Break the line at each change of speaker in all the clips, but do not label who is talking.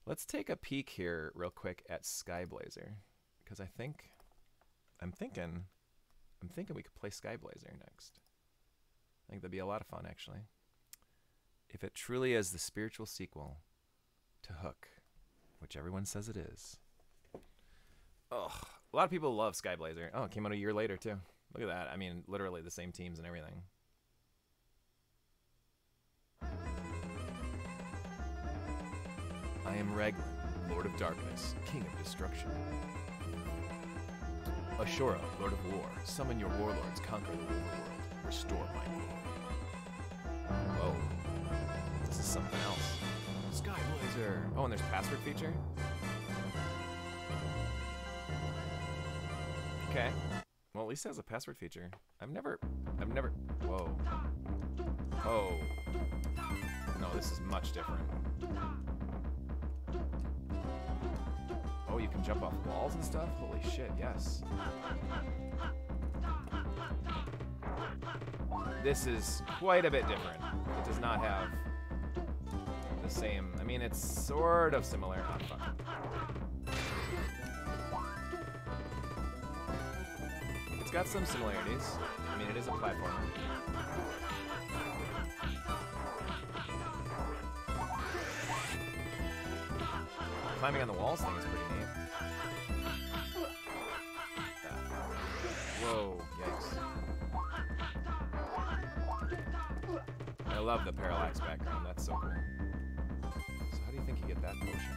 Let's take a peek here real quick at Skyblazer, because I'm thinking we could play Skyblazer next. I think that'd be a lot of fun, actually. If it truly is the spiritual sequel to Hook, which everyone says it is. Oh, a lot of people love Skyblazer. Oh, it came out a year later, too. Look at that. I mean, literally the same teams and everything. I am Raglan, Lord of Darkness, King of Destruction. Ashura, Lord of War, summon your warlords, conquer the overworld, restore my glory. Whoa. This is something else. Skyblazer. Oh, and there's password feature? Okay. Well, at least it has a password feature. I've never, whoa. Oh. No, this is much different. Oh, you can jump off walls and stuff? Holy shit, yes. This is quite a bit different. It does not have the same, I mean, it's sort of similar. Oh, fuck. It's got some similarities. I mean, it is a platformer. Climbing on the walls thing is pretty neat. Whoa, yikes. I love the parallax background, that's so cool. So how do you think you get that potion?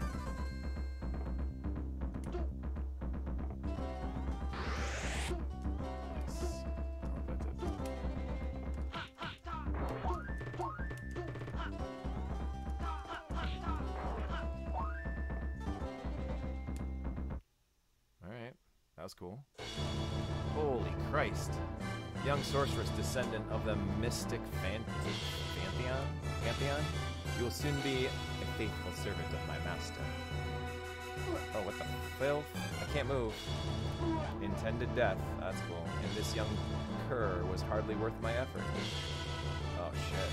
Alright, that was cool. Holy Christ. Young sorceress, descendant of the mystic Pantheon? You will soon be a faithful servant of my master. Oh, what the filth? I can't move. Intended death. That's cool. And this young cur was hardly worth my effort. Oh, shit.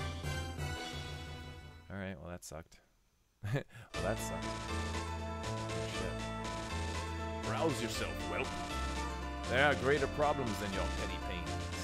Alright, well that sucked. Well, that sucked. Oh, shit. Rouse yourself, whelp. There are greater problems than your petty pains.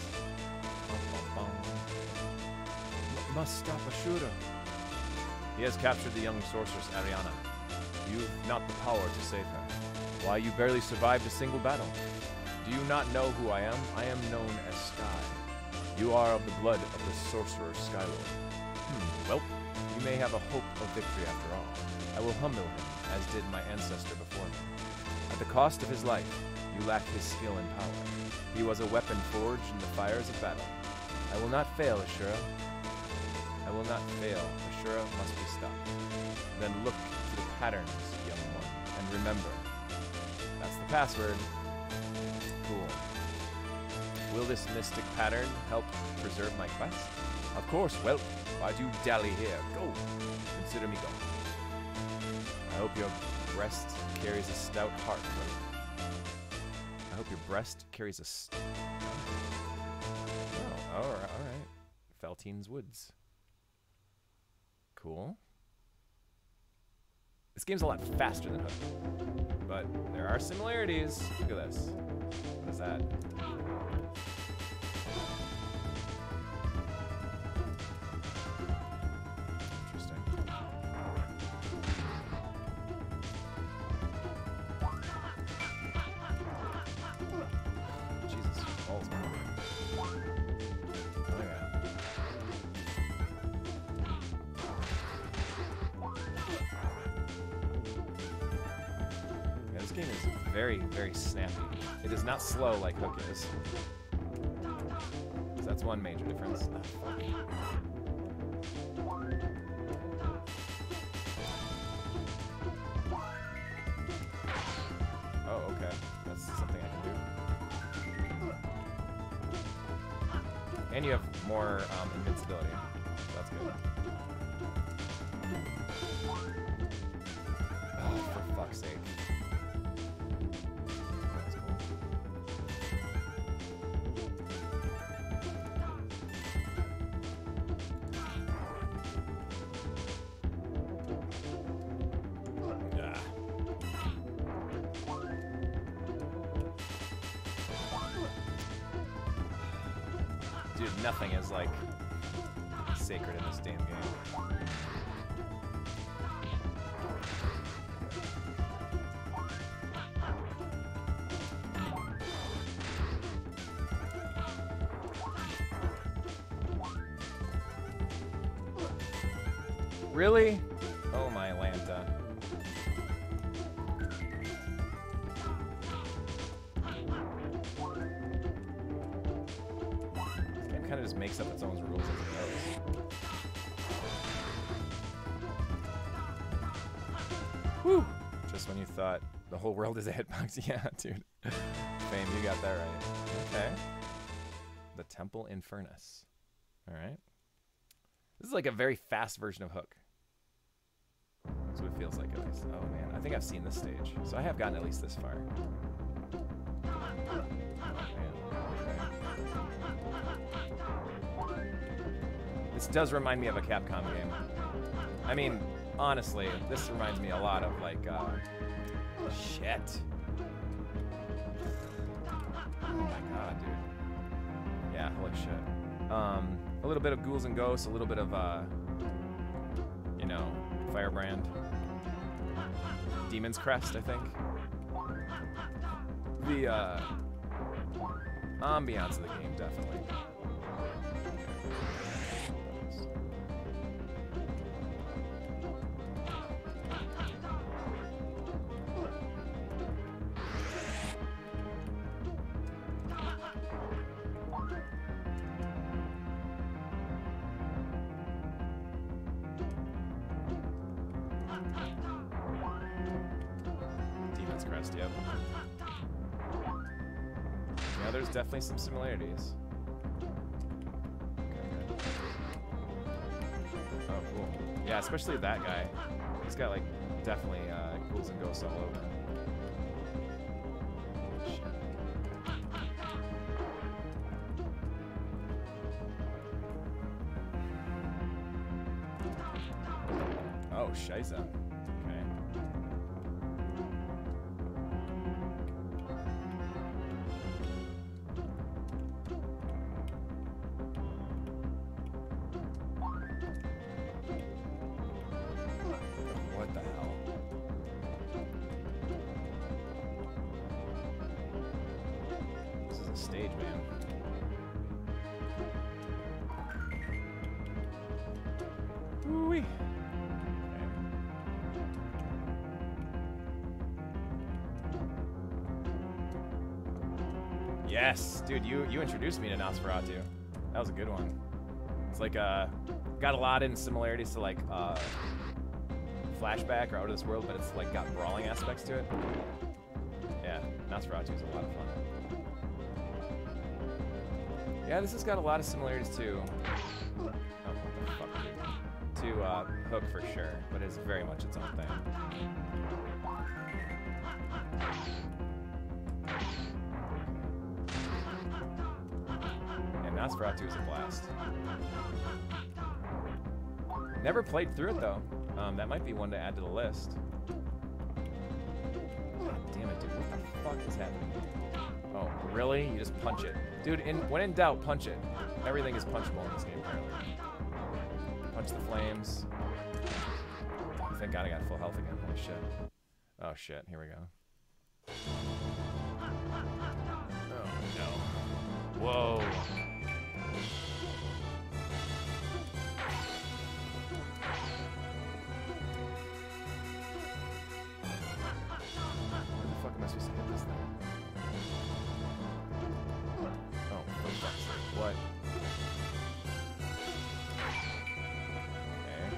Must stop Ashura. He has captured the young sorceress Ariana. You've not the power to save her. Why, you barely survived a single battle. Do you not know who I am? I am known as Sky. You are of the blood of the sorcerer Skylord. Well, you may have a hope of victory after all. I will humble him, as did my ancestor before me. At the cost of his life, you lack his skill and power. He was a weapon forged in the fires of battle. I will not fail, Ashura. I will not fail. Ashura must be stopped. Then look to the patterns, young one, and remember. That's the password. Cool. Will this mystic pattern help preserve my quest? Of course, well, why do you dally here? Go! Consider me gone. I hope your breast carries a stout heart, Will. I hope your breast carries a Oh, alright. Feltine's Woods. Cool. This game's a lot faster than Hook, but there are similarities. Look at this. What is that? Interesting. Jesus, balls moving. This game is very, very snappy. It is not slow like Hook is. So that's one major difference. Oh, okay. That's something I can do. And you have more invincibility. So that's good. Oh, for fuck's sake. Dude, nothing is like sacred in this damn game. Really? Oh my Lanta. This game kind of just makes up its own rules as it goes. Whew! Just when you thought the whole world is a hitbox. Yeah, dude. Fame, you got that right. Okay. The Temple in Furnace. Alright. This is like a very fast version of Hook. That's what it feels like, at least. Oh, man. I think I've seen this stage. So I have gotten at least this far. Oh, man. Okay. This does remind me of a Capcom game. I mean, honestly, this reminds me a lot of, like, shit. Oh, my God, dude. Yeah, holy shit. A little bit of Ghouls and Ghosts, a little bit of, you know, Firebrand. Demon's Crest, I think. The ambiance of the game, definitely. Yep. Yeah, there's definitely some similarities. Okay, oh, cool. Yeah, especially that guy. He's got, like, definitely Ghouls and Ghosts all over. Oh, Shiza. Stage, man. Ooh-wee. Okay. Yes, dude, you introduced me to Nosferatu. That was a good one. It's like got a lot in similarities to like Flashback or Out of This World, but it's like got brawling aspects to it. Yeah, Nosferatu is a lot of fun. Yeah, this has got a lot of similarities to, oh, what the fuck, dude? To Hook for sure, but it's very much its own thing. And Nosferatu is a blast. Never played through it though. That might be one to add to the list. God damn it, dude! What the fuck is happening? Oh, really? You just punch it. Dude, when in doubt, punch it. Everything is punchable in this game, apparently. Punch the flames. Oh, thank God I got full health again. Holy shit. Oh, shit. Here we go. Oh, no. Whoa. Where the fuck am I supposed to hit this thing? What? Okay.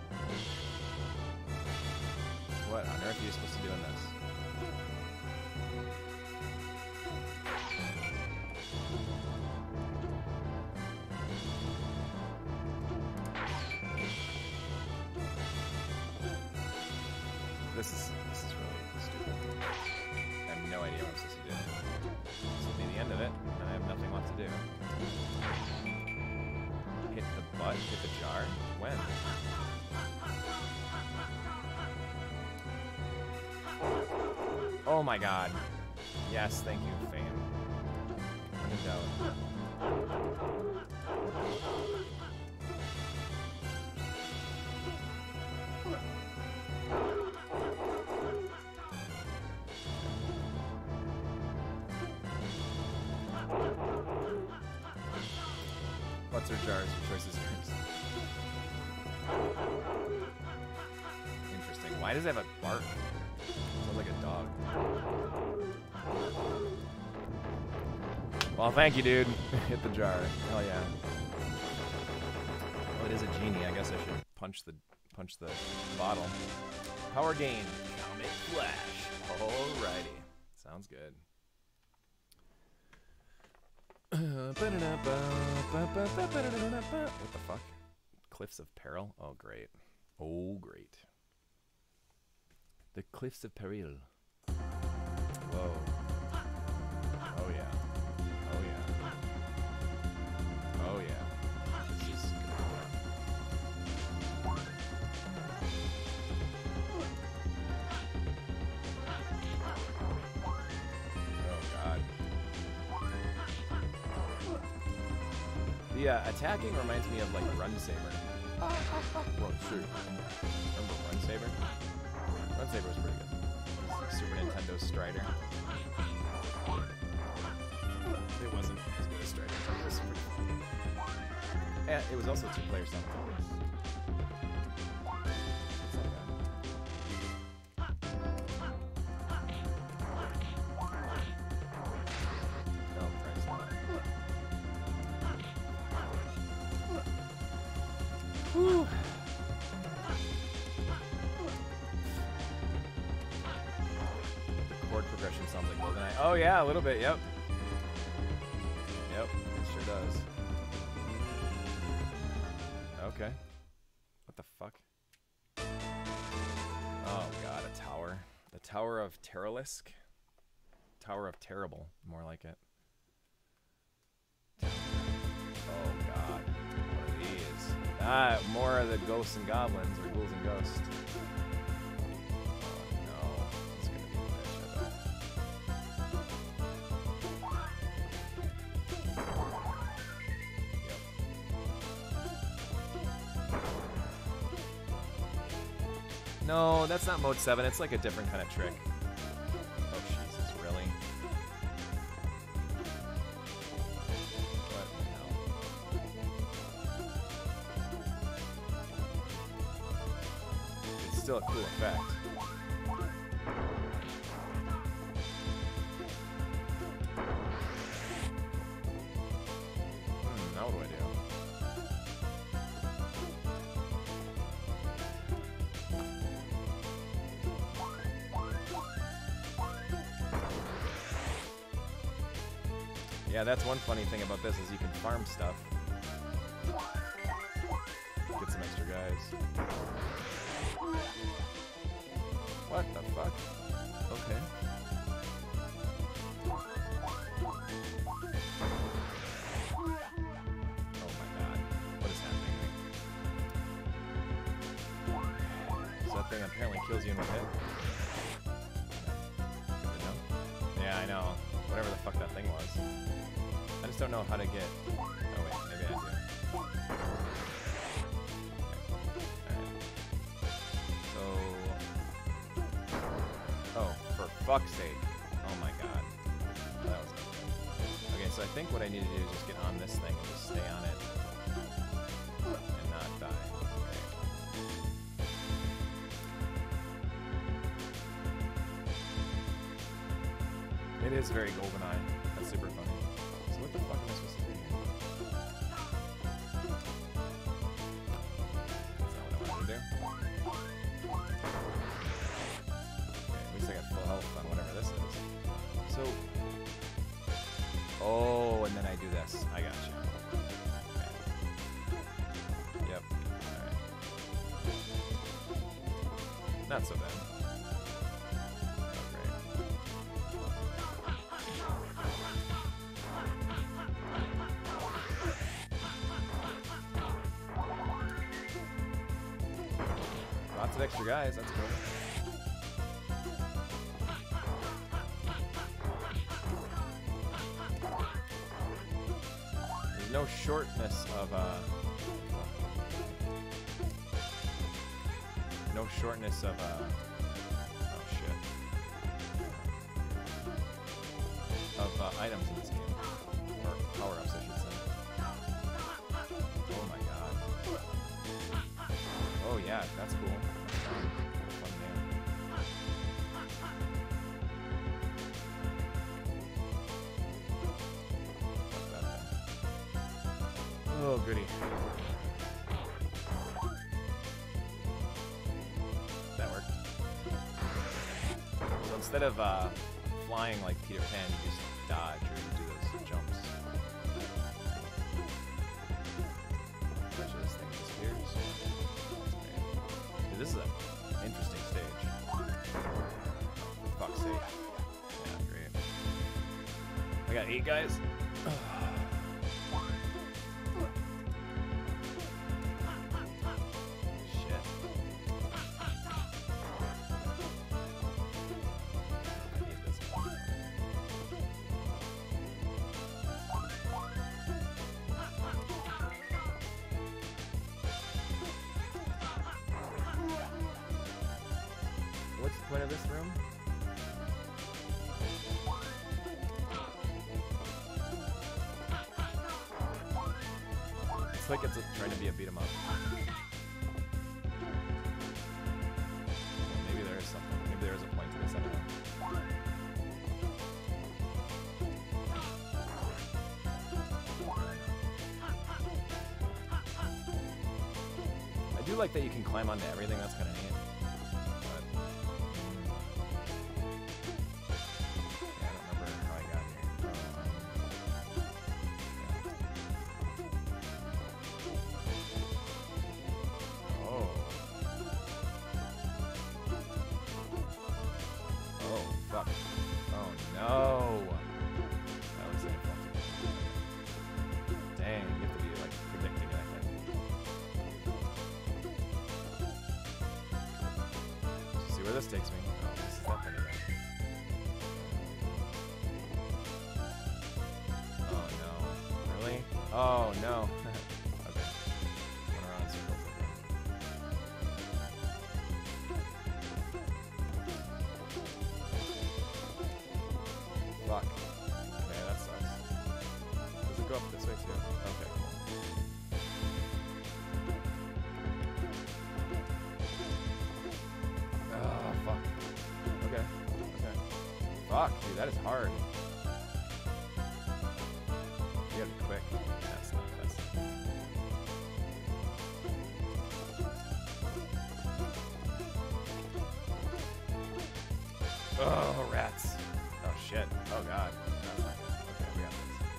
What on earth are you supposed to do in this? What? Hit the jar? When? Oh my god. Yes, thank you, Fame. When in doubt. Butts or jars, your choice is yours. Interesting. Why does it have a bark? Sounds like a dog. Well, thank you, dude. Hit the jar. Hell yeah. Oh, it is a genie. I guess I should punch the bottle. Power gain. Comic flash. Alrighty. Sounds good. What the fuck? Cliffs of Peril? Oh, great. Oh, great. The Cliffs of Peril. Whoa. Oh, yeah. Oh, yeah. Oh, yeah. This is good. Oh, God. The attacking reminds me of, like, Run Saber. Run Saber. Remember Run Saber? Run Saber was pretty good. Super Nintendo Strider. It wasn't as good as Strider. It was pretty fun. And it was also two-player simultaneous. It's not bad. Oh, Christ. Whew. The chord progression sounds like GoldenEye. Oh yeah, a little bit, yep. Yep, it sure does. Okay. What the fuck? Oh god, a tower. The Tower of Terralisk? Tower of Terrible, more like it. Oh god. What are these? Ah, more of the ghosts and goblins, or ghouls and ghosts. Oh no. It's gonna be a bitch, I bet. Yep. No, that's not mode 7, it's like a different kind of trick. Oh Jesus, really? What the hell? It's still a cool effect. Now what do I do? Yeah, that's one funny thing about this is you can farm stuff. Get some extra guys. What the fuck? Okay. Oh my god. What is happening? So that thing apparently kills you in the head. Good to know. Yeah, I know. Whatever the fuck that thing was. I just don't know how to get... Oh wait, maybe I do. Oh, for fuck's sake. Oh my god. That was good. Okay, so I think what I need to do is just get on this thing and just stay on it. And not die. Okay. It is very GoldenEye. That's super funny. So what the fuck am I supposed to do here? That's not what I wanted to do. At least I got full health on whatever this is. So, oh, and then I do this. I got you. Okay. Yep. All right. Not so bad. Oh, great. Lots of extra guys, that's cool. There's no shortness of, no shortness of, oh shit. Of, items in this game. Or power-ups, I should say. Oh my god. Oh yeah, that's cool. That's fun. Fun game. Fuck that thing. Oh goody. That worked. So instead of flying like Peter Pan, you just dodge or you do those jumps. Eventually this thing disappears. Dude, this is an interesting stage. For fuck's sake. Yeah, great. I got 8 guys. What's the point of this room? It's like it's trying to be a beat 'em up. Maybe there is something. Maybe there is a point to this. I don't know. I do like that you can climb onto everything. That's kind of neat. This takes me. Oh, this is that thing again. Oh no. Really? Oh no. Okay. Went around in circles again. Fuck. Okay, that sucks. Does it go up this way too? Okay, cool. Fuck, dude, that is hard. You gotta be quick. That's not the best. Oh, rats. Oh, shit. Oh, God. That's not good. Okay, we got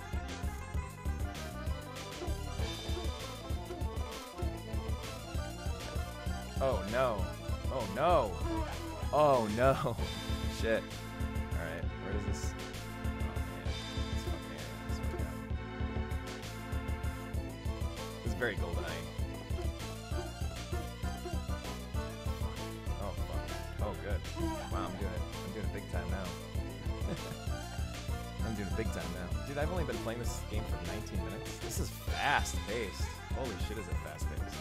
this. Oh, no. Oh, no. Oh, no. Shit. Alright, where does this... Oh man, this fucking area, I swear to God. This is very GoldenEye. Oh fuck. Oh good. Wow, I'm doing it big time now. I'm doing it big time now. Dude, I've only been playing this game for 19 minutes. This is fast paced. Holy shit, is it fast paced.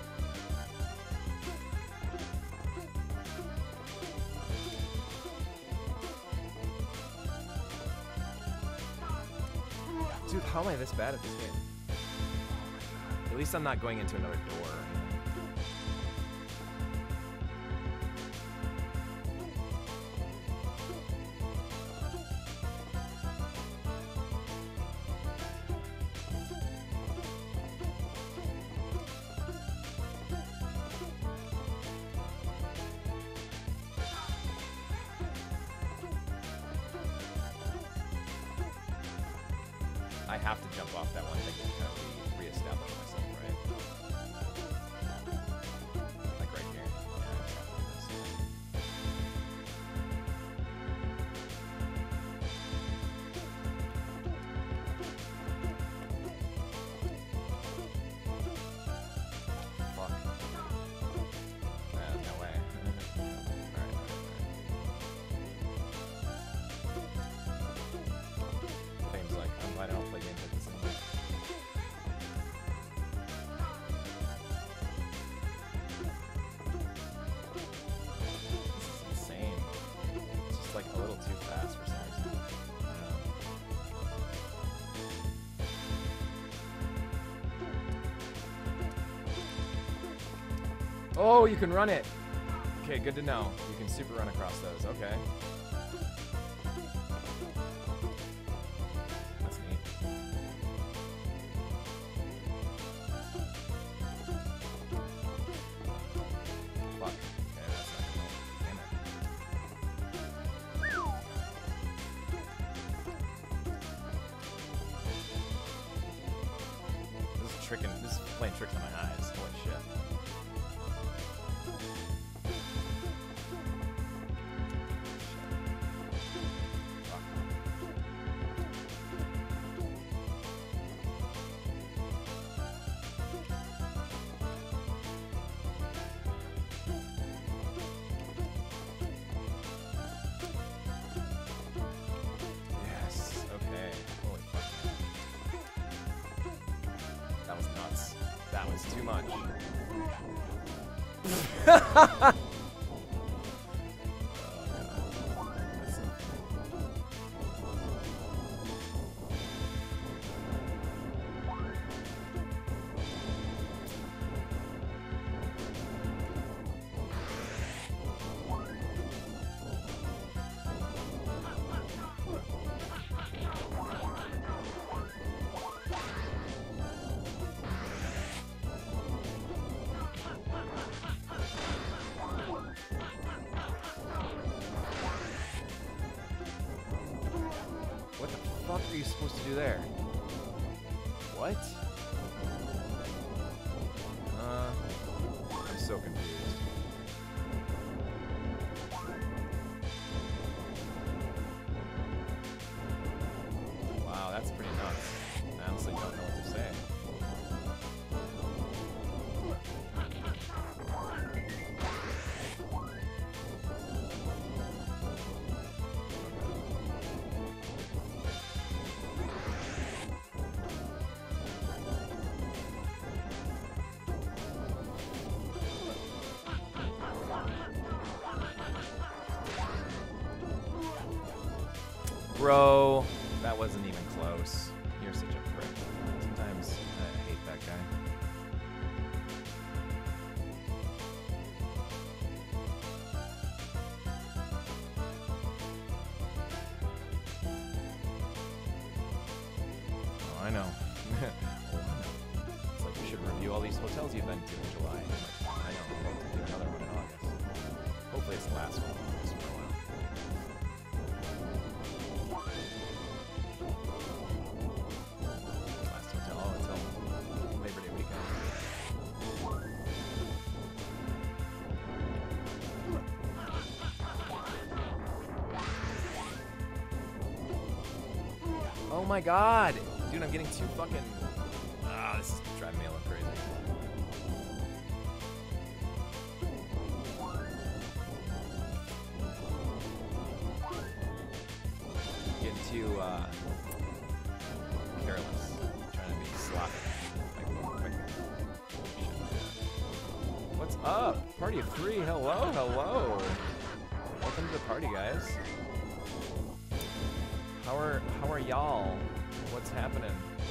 Dude, how am I this bad at this game? Oh my God. At least I'm not going into another door or anything. I have to jump off that one thing to kind of re-establish myself, right? Like right here. Yeah, I just have to do this. Fuck. No way. Oh, you can run it. Okay, good to know. You can super run across those. Okay. That's neat. Fuck. Okay, that's not gonna help. Damn it. This is playing tricks on my eyes. Holy shit. Too much. What are you supposed to do there? What? I'm so confused. Wow, that's pretty nuts. I honestly don't know what to say. Bro, that wasn't even close. You're such a prick. Sometimes I hate that guy. Oh, I know. Oh, I know. It's like you should review all these hotels you've been to in July. I'm like, I know, I'm about to do another one in August. Hopefully it's the last one in August for a while. Oh my god! Dude, I'm getting too fucking... this is driving me a little crazy. Getting too, careless. Trying to be sloppy. Like, quick. What's up? Party of 3, hello, hello! Welcome to the party, guys. How are y'all? What's happening?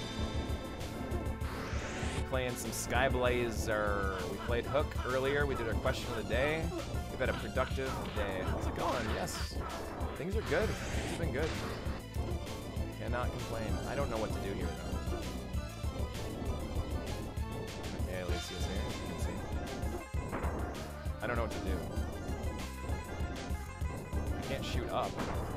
We're playing some Skyblazer. We played Hook earlier. We did our question of the day. We've had a productive day. How's it going? Yes. Things are good. Things have been good. Cannot complain. I don't know what to do here, though. Okay, Alicia's here, as you can see. I don't know what to do. I can't shoot up.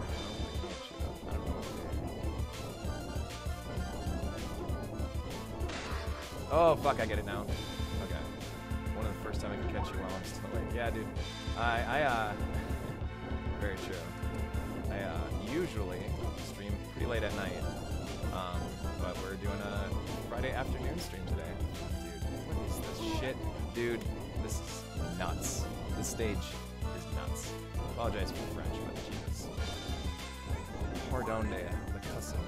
Oh, fuck, I get it now. Okay. One of the first time I can catch you while I'm still awake. Yeah, dude. Very true. I usually stream pretty late at night. But we're doing a Friday afternoon stream today. Dude, what is this shit? Dude, this is nuts. This stage is nuts. I apologize for the French, but Jesus. Pardon the cussing.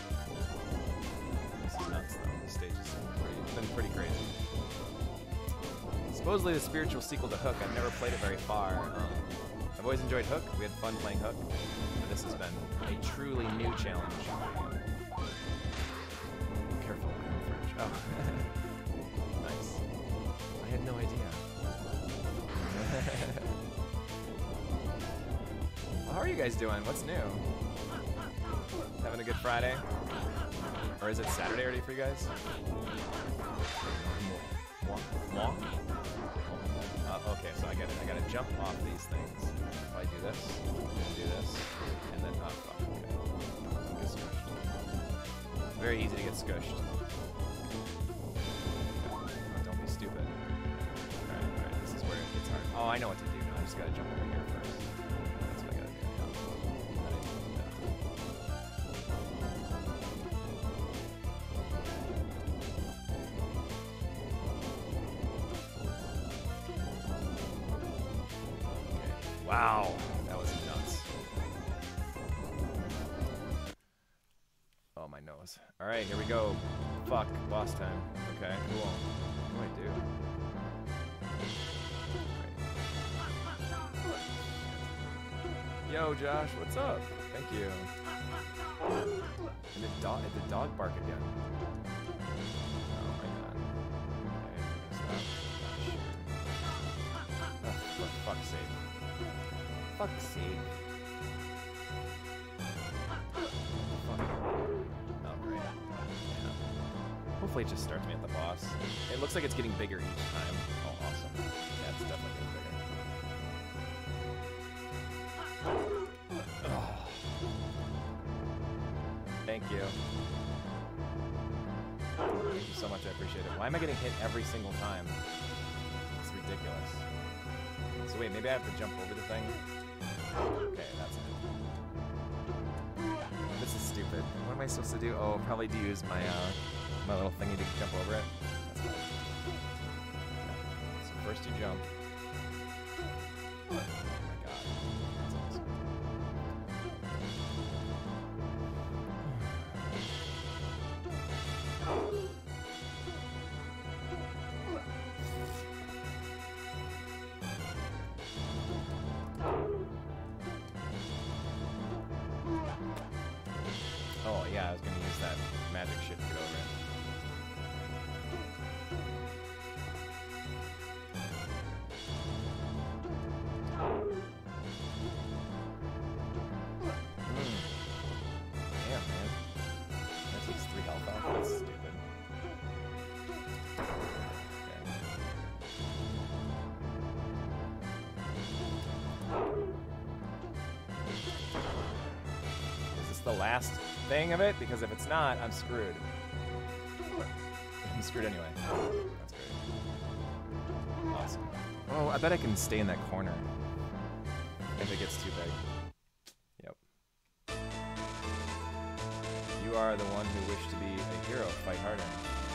This is nuts, though. This stage is been pretty crazy. Supposedly the spiritual sequel to Hook. I've never played it very far. I've always enjoyed Hook. We had fun playing Hook. But this has been a truly new challenge. Careful, I'm French. Oh. Nice. I had no idea. you guys doing? What's new? Having a good Friday? Or is it Saturday already for you guys? Okay, so I gotta jump off these things. If I do this, and then fuck, okay. Get squished. Very easy to get squished. Oh, don't be stupid. Alright, this is where it gets hard. Oh, I know what to do now. I just gotta jump over here first. That's what I gotta do. Wow, that was nuts. Oh, my nose. All right, here we go. Fuck, boss time. Okay, cool. What do I do? Right. Yo, Josh, what's up? Thank you. And the dog bark again. Oh my god. Okay, stop. Oh, for fuck's sake. Fuck's sake. Oh, great. Yeah. Hopefully it just starts me at the boss. It looks like it's getting bigger each time. Oh, awesome. Yeah, it's definitely getting bigger. Oh. Thank you. Thank you so much, I appreciate it. Why am I getting hit every single time? It's ridiculous. So wait, maybe I have to jump over the thing? Okay, that's it. This is stupid. What am I supposed to do? Oh, probably to use my my little thingy to jump over it. That's fine. Okay. So first you jump. Oh my god. That's awesome. Oh yeah, I was gonna use that magic shit to get over it. Damn, man. That takes 3 health off. That's stupid. Okay. Is this the last thing of it? Because if it's not, I'm screwed. I'm screwed anyway. That's great. Awesome. Oh, I bet I can stay in that corner if it gets too big. Yep. You are the one who wished to be a hero. Fight harder.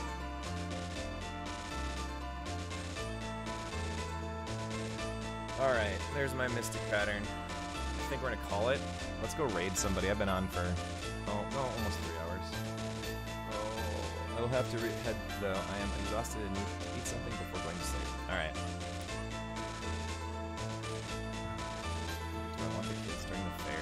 Alright, there's my mystic pattern. I think we're gonna call it. Let's go raid somebody. I've been on for almost 3 hours. Oh, I'll have to head though. I am exhausted and need to eat something before going to sleep. Alright. Do I want the kids during the fair?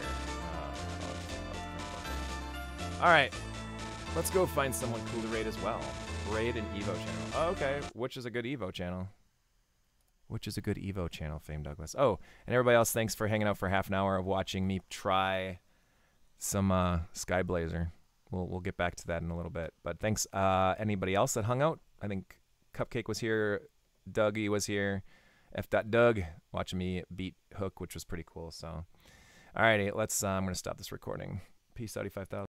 Alright. Let's go find someone cool to raid as well. Raid an Evo channel. Oh, okay. Which is a good Evo channel? Which is a good Evo channel, Fame Douglas. Oh, and everybody else, thanks for hanging out for half an hour of watching me try some Skyblazer. We'll get back to that in a little bit. But thanks anybody else that hung out. I think Cupcake was here, Dougie was here, F.Doug watching me beat Hook, which was pretty cool. So, alrighty, let's. I'm gonna stop this recording. Peace out, 5,000.